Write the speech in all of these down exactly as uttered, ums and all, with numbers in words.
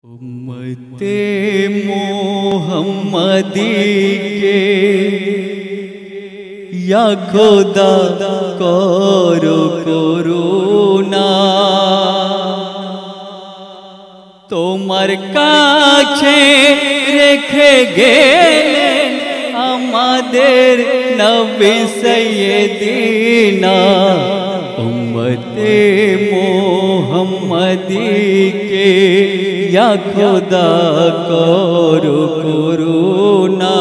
उम्मते मोहम्मदी के या खुदा करो करुणा তোমার কাছে রেখে গেলেন আমাদের নবী সৈয়দিনা উম্মতে মোহাম্মদি কে ইয়া খুদা করো করুণা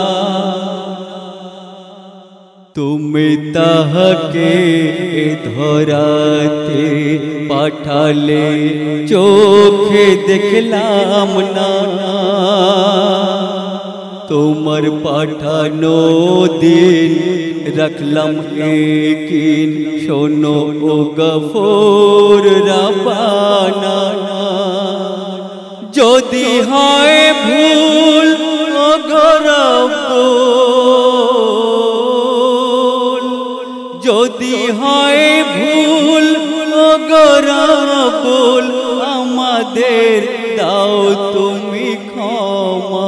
তুমি তাহাকে ধরাতে পাঠালে চোখে দেখলাম না তোমার পাঠানো দিন রাখলাম একিন শোনো ও গফুর রব্বানা যদি হয় ভুল ও গরব্বুল যদি হয় ভুল ও গরব্বুল আমাদের দাও তুমি ক্ষমা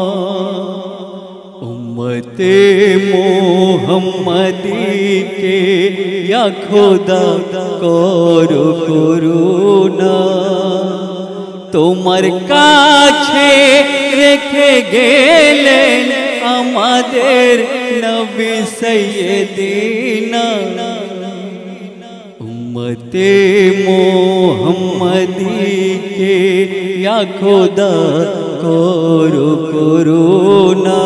উম্মতে মোহাম্মদি কে ইয়া খুদা করো করুণা তোমার কাছে রেখে গেলেন আমাদের নবী সৈয়দিনা উম্মতে মোহাম্মদি কে ইয়া খুদা করো করুণা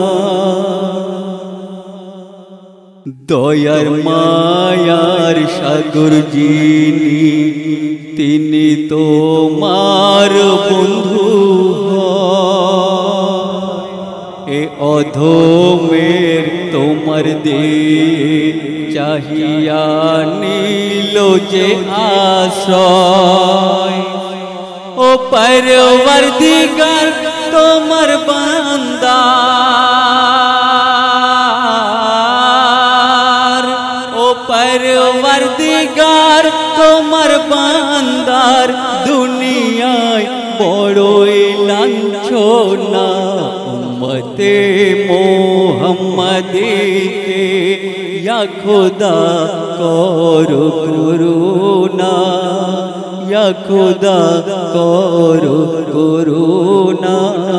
দয়ার মায়ার সাগর যিনি তিনি তোমার বন্ধু এ অধমের তোমার দিয়ে চাহিয়া নীল যে আশ্রয় ও পরওয়ারদিগার তোমার বান্দা ও পরওয়ারদিগার তোমার বান্দার দুনিয়ায় বড়ই লাঞ্ছনা উম্মতে মোহাম্মদি কে ইয়া খুদা করো করুণা ইয়া খুদা করো করুণা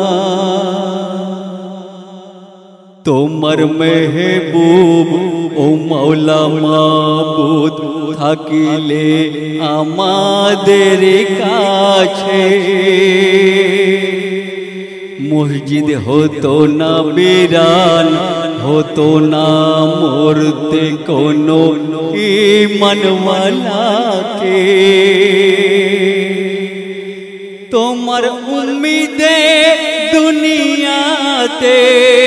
তোমার মেহবুব ও মৌলা মাবুদ থাকিলে আমাদের কাছে মসজিদ হতো না বিরান হতো না মরতে কোনো ঈমানওয়ালাকে তোমার উম্মিদে দুনিয়াতে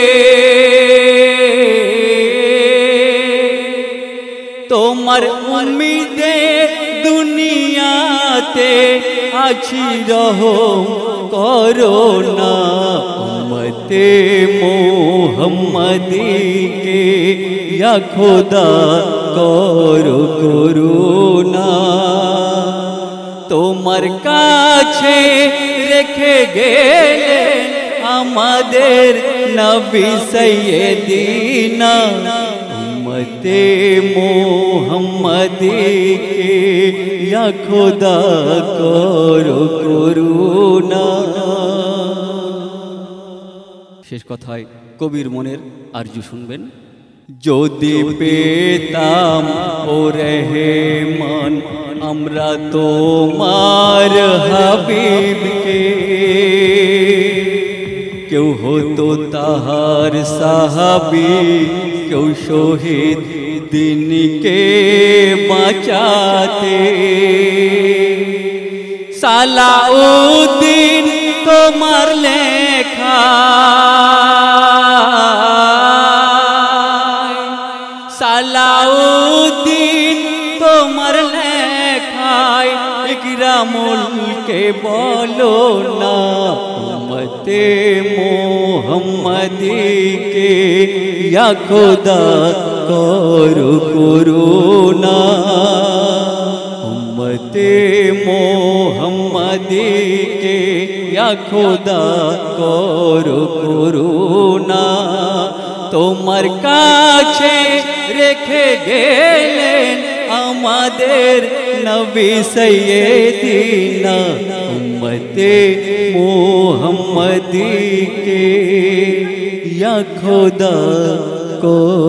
তোমার উম্মিদে দুনিয়াতে আছি রহম করো না উম্মতে মোহাম্মদি কে ইয়া খুদা করো করুণা তোমার কাছে রেখে গেলেন আমাদের নবী সৈয়দিনা উম্মতে মোহাম্মদি কে ইয়া খুদা করো করুণা শেষ কথায় কবির মনের আরজু শুনবেন যদি পেতাম ও রহমান আমরা তোমার হাবিবকে কেউ হতো তাহার সাহাবী কেউ শহীদ দিনকে বাঁচাতে সালাউদ্দিন তোমার লেখা সালাউদ্দিন তোমার লেখায় ইকরামুলকে বলো না উম্মতে মোহাম্মদি কে ইয়া খুদা করো করুণা উম্মতে মোহাম্মदी के या खुदा করো করুণা তোমার কাছে রেখে গেলেন আমাদের নবী সৈয়দিনা উম্মতে মুহাম্মदी के या खुदा को